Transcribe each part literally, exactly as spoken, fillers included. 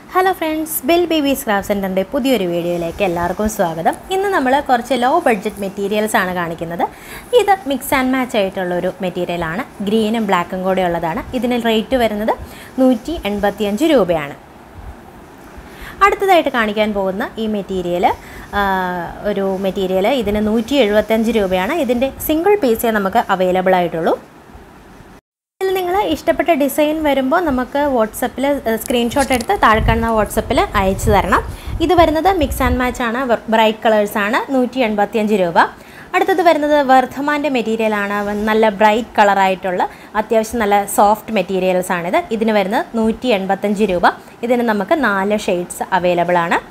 Hello friends, bell babies craft സെൻ്ററിൻ്റെ പുതിയൊരു വീഡിയോയിലേക്ക് എല്ലാവർക്കും സ്വാഗതം. ഇന്ന് നമ്മൾ കുറച്ച് ലോ ബഡ്ജറ്റ് മെറ്റീരിയൽസ് ആണ് കാണിക്കുന്നത്. ഇത് മിക്സ് ആൻഡ് മാച്ച് ആയിട്ടുള്ളൊരു മെറ്റീരിയലാണ്. ഗ്രീനും ബ്ലാക്കും കൂടെ ഉള്ളതാണ്. ഇതിന് റേറ്റ് വരുന്നത് നൂറ്റി എൺപത്തിയഞ്ച് രൂപയാണ്. അടുത്തതായിട്ട് കാണിക്കാൻ പോകുന്ന ഈ മെറ്റീരിയൽ ഒരു മെറ്റീരിയൽ ഇതിന് നൂറ്റി എഴുപത്തഞ്ച് രൂപയാണ്. ഇതിൻ്റെ സിംഗിൾ പീസേ നമുക്ക് അവൈലബിൾ ആയിട്ടുള്ളൂ. ഇതിൽ നിങ്ങൾ ഇഷ്ടപ്പെട്ട ഡിസൈൻ വരുമ്പോൾ നമുക്ക് വാട്സപ്പിൽ സ്ക്രീൻഷോട്ട് എടുത്ത് താഴെ കാണുന്ന വാട്സപ്പിൽ അയച്ചു തരണം. ഇത് വരുന്നത് മിക്സ് ആൻഡ് മാച്ച് ആണ്, ബ്രൈറ്റ് കളേഴ്സാണ്. നൂറ്റി എൺപത്തിയഞ്ച് രൂപ. അടുത്തത് വരുന്നത് വർദ്ധമാൻ്റെ മെറ്റീരിയലാണ്. നല്ല ബ്രൈറ്റ് കളറായിട്ടുള്ള അത്യാവശ്യം നല്ല സോഫ്റ്റ് മെറ്റീരിയൽസാണിത്. ഇതിന് വരുന്നത് നൂറ്റി എൺപത്തഞ്ച് രൂപ. ഇതിന് നമുക്ക് നാല് ഷെയ്ഡ്സ് അവൈലബിൾ ആണ്.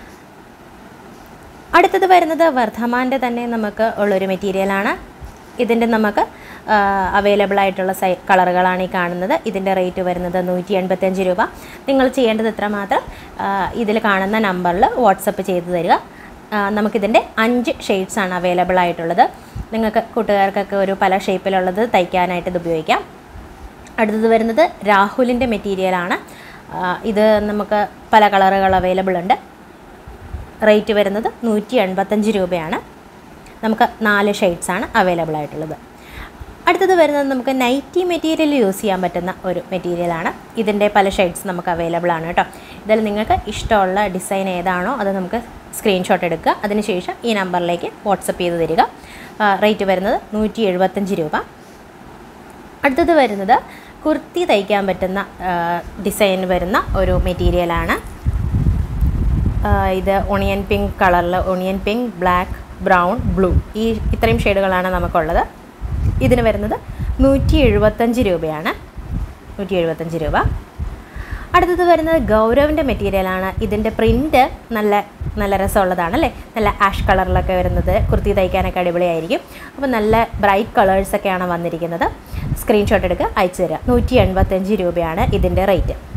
അടുത്തത് വരുന്നത് വർദ്ധമാൻ്റെ തന്നെ നമുക്ക് ഉള്ളൊരു മെറ്റീരിയലാണ്. ഇതിൻ്റെ നമുക്ക് അവൈലബിൾ ആയിട്ടുള്ള സൈ കളറുകളാണ് ഈ കാണുന്നത്. ഇതിൻ്റെ റേറ്റ് വരുന്നത് നൂറ്റി എൺപത്തഞ്ച് രൂപ. നിങ്ങൾ ചെയ്യേണ്ടത് ഇത്ര മാത്രം, ഇതിൽ കാണുന്ന നമ്പറിൽ വാട്സപ്പ് ചെയ്ത് തരിക. നമുക്കിതിൻ്റെ അഞ്ച് ഷെയ്ഡ്സാണ് അവൈലബിൾ ആയിട്ടുള്ളത്. നിങ്ങൾക്ക് കൂട്ടുകാർക്കൊക്കെ ഒരു പല ഷേപ്പിലുള്ളത് തയ്ക്കാനായിട്ട് ഇത് ഉപയോഗിക്കാം. അടുത്തത് വരുന്നത് രാഹുലിൻ്റെ മെറ്റീരിയലാണ്. ഇത് നമുക്ക് പല കളറുകൾ അവൈലബിൾ ഉണ്ട്. റേറ്റ് വരുന്നത് നൂറ്റി എൺപത്തഞ്ച് രൂപയാണ്. നമുക്ക് നാല് ഷെയ്ഡ്സാണ് അവൈലബിൾ ആയിട്ടുള്ളത്. അടുത്തത് വരുന്നത് നമുക്ക് നൈറ്റി മെറ്റീരിയൽ യൂസ് ചെയ്യാൻ പറ്റുന്ന ഒരു മെറ്റീരിയലാണ്. ഇതിൻ്റെ പല ഷെയ്ഡ്സ് നമുക്ക് അവൈലബിൾ ആണ് കേട്ടോ. ഇതിൽ നിങ്ങൾക്ക് ഇഷ്ടമുള്ള ഡിസൈൻ ഏതാണോ അത് നമുക്ക് സ്ക്രീൻഷോട്ട് എടുക്കുക. അതിനുശേഷം ഈ നമ്പറിലേക്ക് വാട്സപ്പ് ചെയ്ത് തരിക. റേറ്റ് വരുന്നത് നൂറ്റി എഴുപത്തഞ്ച് രൂപ. അടുത്തത് വരുന്നത് കുർത്തി തയ്ക്കാൻ പറ്റുന്ന ഡിസൈൻ വരുന്ന ഒരു മെറ്റീരിയലാണ്. ഇത് ഒണിയൻ പിങ്ക് കളറിൽ, onion pink, black, brown, blue, ഈ ഇത്രയും ഷെയ്ഡുകളാണ് നമുക്കുള്ളത്. ഇതിന് വരുന്നത് നൂറ്റി എഴുപത്തഞ്ച് രൂപയാണ്. നൂറ്റി എഴുപത്തഞ്ച് രൂപ. അടുത്തത് വരുന്നത് ഗൗരവിൻ്റെ മെറ്റീരിയലാണ്. ഇതിൻ്റെ പ്രിൻറ്റ് നല്ല നല്ല രസമുള്ളതാണ് അല്ലേ. നല്ല ആഷ് കളറിലൊക്കെ വരുന്നത് കുർത്തി തയ്ക്കാനൊക്കെ അടിപൊളിയായിരിക്കും. അപ്പോൾ നല്ല ബ്രൈറ്റ് കളേഴ്സൊക്കെയാണ് വന്നിരിക്കുന്നത്. സ്ക്രീൻഷോട്ട് എടുക്കുക, അയച്ചു തരിക. നൂറ്റി എൺപത്തഞ്ച് രൂപയാണ് ഇതിൻ്റെ റേറ്റ്.